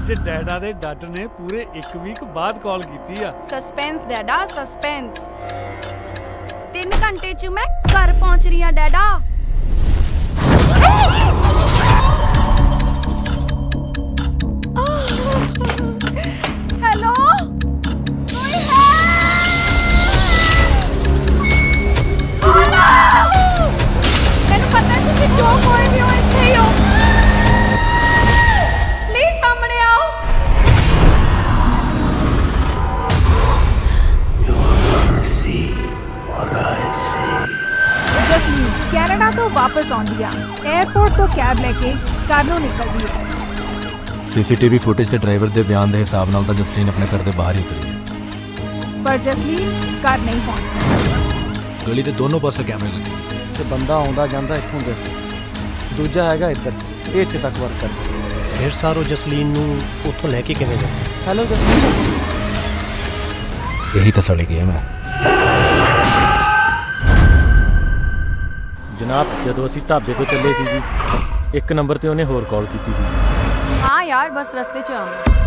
ਅੱਜ ਡੈਡਾ ਦੇ ਡੱਡ ਨੇ ਪੂਰੇ 1 ਵੀਕ ਬਾਅਦ ਕਾਲ ਕੀਤੀ ਆ। Suspense ਡੈਡਾ suspense. 3 ਘੰਟੇ ਚ ਮੈਂ ਘਰ ਪਹੁੰਚ ਰਹੀ ਆ ਡੈਡਾ। ਹੈਲੋ ਕੋਈ ਹੈ? ਮੈਨੂੰ ਪਤਾ ਤੁਸੀਂ ਜੋ ਕੋਈ ਵੀ ਹੋ ਇੱਥੇ ਹੀ ਹੋ। ਪਲੀਜ਼ ਸਾਹਮਣੇ ਆਓ। ਜਸਲੀਨ ਕੈਨੇਡਾ ਤੋਂ ਵਾਪਸ ਆਉਂਦੀ ਆ। 에ਅਰਪੋਰਟ ਤੋਂ ਕੈਬ ਲੈ ਕੇ ਘਰ ਨੂੰ ਨਿਕਲਦੀ ਹੈ। सीसीटीवी फुटेज ਤੇ ਡਰਾਈਵਰ ਦੇ ਬਿਆਨ ਦੇ ਹਿਸਾਬ ਨਾਲ ਤਾਂ ਜਸਲੀਨ ਆਪਣੇ ਘਰ ਦੇ ਬਾਹਰ ਹੀ ਉਤਰੀ ਹੈ। ਪਰ ਜਸਲੀਨ ਘਰ ਨਹੀਂ ਪਹੁੰਚਦੀ। ਗਲੀ ਦੇ ਦੋਨੋਂ ਪਾਸੇ ਕੈਮਰੇ ਲੱਗੇ ਤੇ ਬੰਦਾ ਆਉਂਦਾ ਜਾਂਦਾ ਇੱਥੋਂ ਦੇ। ਦੂਜਾ ਹੈਗਾ ਇੱਧਰ, ਇਹ ਇੱਥੇ ਤੱਕ ਵਰਕ ਕਰਦਾ। ਫਿਰ ਸਾਰੋ ਜਸਲੀਨ ਨੂੰ ਉੱਥੋਂ ਲੈ ਕੇ ਕਿਵੇਂ ਗਏ? ਹੈਲੋ ਜਸਲੀਨ। ਇਹੀ ਤਾਂ ਸਾਡੀ ਗੇਮ ਹੈ। ਜਨਾਬ ਜਦੋਂ ਅਸੀਂ ਢਾਬੇ ਤੋਂ ਚੱਲੇ ਸੀ ਜੀ, 1 ਨੰਬਰ ਤੇ ਉਹਨੇ ਹੋਰ ਕਾਲ ਕੀਤੀ ਸੀ। हाँ यार बस रास्ते च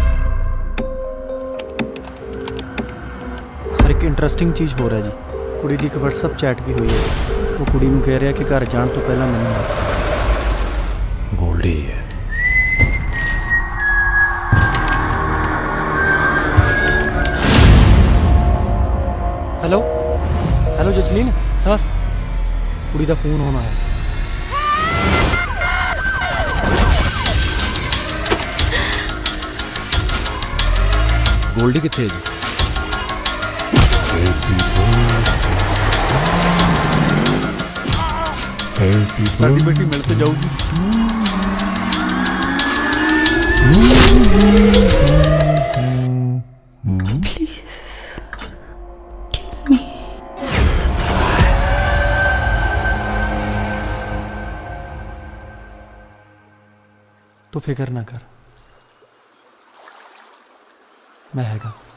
ਸਰ ਇੱਕ ਇੰਟਰਸਟਿੰਗ ਚੀਜ਼ ਹੋ ਰਿਹਾ ਜੀ। ਕੁੜੀ ਦੀ ਇੱਕ WhatsApp ਚੈਟ ਵੀ ਹੋਈ ਹੈ। ਉਹ ਕੁੜੀ ਨੂੰ ਕਹਿ ਰਿਹਾ ਕਿ ਘਰ ਜਾਣ ਤੋਂ ਪਹਿਲਾਂ ਮੈਨੂੰ ਮਾਰ। ਗੋਲਡੀ ਹੈ। ਹੈਲੋ ਹੈਲੋ ਜਸਲੀਨ ਸਰ, ਕੁੜੀ ਦਾ ਫੋਨ ਆਉਣਾ ਹੈ। ਗੋਲਡੀ ਕਿੱਥੇ ਹੈ ਜੀ? ਸਾਡੀ ਬੇਟੀ ਮਿਲ ਤੇ ਜਾਊਗੀ। ਤੂੰ ਫਿਕਰ ਨਾ ਕਰ, ਮੈਂ ਹੈਗਾ।